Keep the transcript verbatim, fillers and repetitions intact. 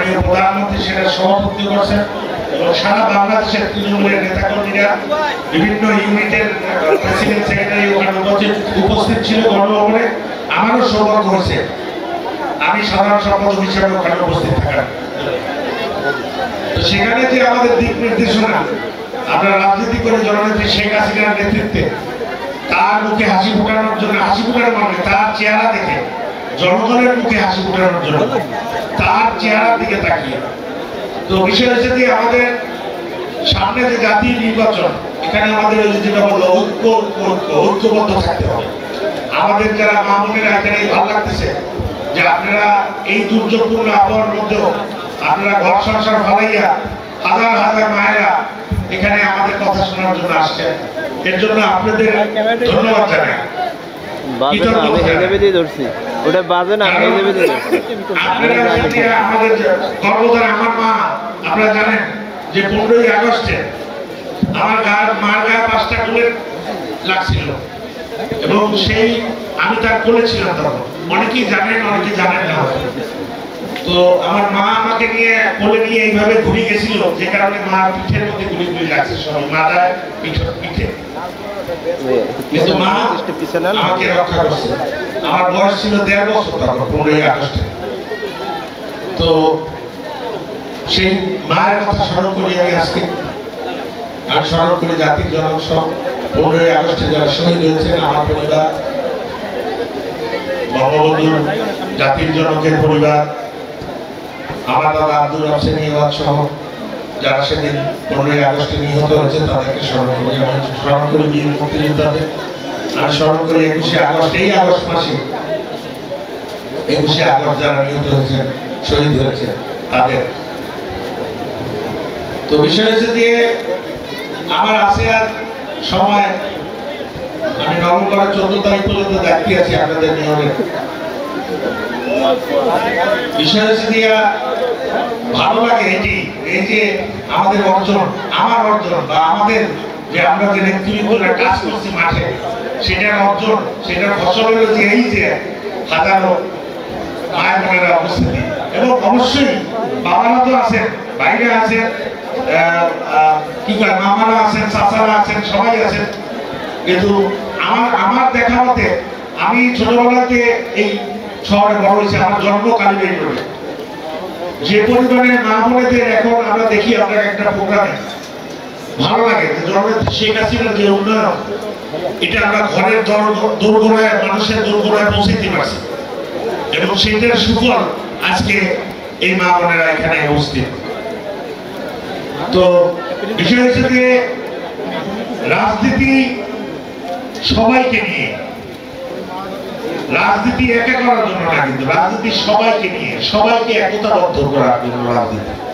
মাননীয় প্রধানমন্ত্রী সেটা সভাপতি করছেন এবং সারা বাংলাদেশের তৃণমূলের নেতাকর্মীরা বিভিন্ন ইউনিটের প্রেসিডেন্ট সেক্রেটারি ওখানে উপস্থিত ছিল গণভবনে। আমারও সৌভাগ্য হয়েছে আমি সাধারণ সম্পাদক হিসেবে ওখানে উপস্থিত থাকার। তো সেখানে যে আমাদের দিক নির্দেশনা, আমরা রাজনীতি করে জননেত্রী শেখ হাসিনার নেতৃত্বে তার মুখে হাসি ফোটানোর জন্য, হাসি ফোটানোর মানে তার চেহারা দেখে জনগণের মুখে হাসি ফোটানোর জন্য তার চেহারার দিকে তাকিয়ে। তো বিষয় হচ্ছে যে আমাদের সামনে যে জাতীয় নির্বাচন, এখানে আমাদের ওই যেটা বললো ঐক্য ঐক্য ঐক্যবদ্ধ থাকতে হবে। আমাদের যারা মা বোনেরা এখানে ভালো লাগতেছে যে আপনারা এই দুর্যোগপূর্ণ আবহাওয়ার মধ্যেও আপনারা ঘর সংসার ফালাইয়া হাজার হাজার মায়েরা এখানে আমাদের কথা শোনার জন্য আসছেন। এর জন্য আপনাদের ধন্যবাদ জানাই। আমাদের গর্বধার আমার মা, আপনারা জানেন যে পনেরোই আগস্টে আমার গায়ের মার গায়ে পাঁচটা কোলে লাগছিল এবং সেই আমি তার কোলে ছিলাম তখন। অনেকেই জানেন, অনেকেই জানেন না। তো আমার মা আমাকে নিয়ে কোলে নিয়ে এইভাবে ঘুরে গেছিল, যে কারণে মা পিঠের মধ্যে গুলি গুলি লাগছে, সবাই মাথায় পিঠে পিঠে। কিন্তু মা আমাকে রক্ষা করছে। আমার বয়স ছিল দেড় বছর তখন, পনেরোই আগস্টে। তো সেই মায়ের কথা স্মরণ করি আমি আজকে। আমি স্মরণ করি জাতির জনক সব পনেরোই আগস্টে যারা শহীদ হয়েছেন, আমার পরিবার, বঙ্গবন্ধু জাতির জনকের পরিবার, আমার দাদা আব্দুল হোসেন সহ যারা সেদিন পনেরোই আগস্টে নিহত হয়েছে তাদেরকে স্মরণ করি। আমি স্মরণ করি বীর মুক্তিযোদ্ধাদের, আর স্মরণ করি একুশে আগস্ট, এই আগস্ট মাসে একুশে আগস্ট যারা নিহত হয়েছেন, শহীদ হয়েছে তাদের। তো বিষয় হচ্ছে যে আমার আছে আর সময়, আমি নভেম্বরের চোদ্দ তারিখ পর্যন্ত দায়িত্বে আছি আপনাদের নিয়মে। বিষয় হচ্ছে যে ভালো লাগে এটি, এই যে আমাদের অর্জন, আমার অর্জন বা আমাদের যে আমরা যে নেতৃত্বরা কাজ করছি মাঠে, সেটার অর্জন, সেটার ফসল হলো যে এই যে হাজারো মায়ের বোনেরা উপস্থিতি। এবং অবশ্যই বাবারা তো আছেন, বাইরে আছেন, কি কয় মামারা আছেন, চাচারা আছেন, সবাই আছেন। কিন্তু আমার আমার দেখা মতে আমি ছোটবেলাতে এই শহরে বড় হয়েছে, আমার জন্ম কালীবাড়ি রোডে। যে পরিমাণে মা বোনেদের এখন আমরা দেখি আপনার একটা প্রোগ্রামে, ভালো লাগে যে জননেত্রী শেখ হাসিনার যে উন্নয়ন, এটা আমরা ঘরের দোরগোড়ায়, মানুষের দোরগোড়ায় পৌঁছে দিতে পারছি এবং সেটার সুফল আজকে এই মা বোনেরা এখানে উপস্থিত। তো বিষয় হচ্ছে যে রাজনীতি সবাইকে নিয়ে, রাজনীতি একা করার জন্য না, কিন্তু রাজনীতি সবাইকে নিয়ে, সবাইকে একতাবদ্ধ করার জন্য রাজনীতি।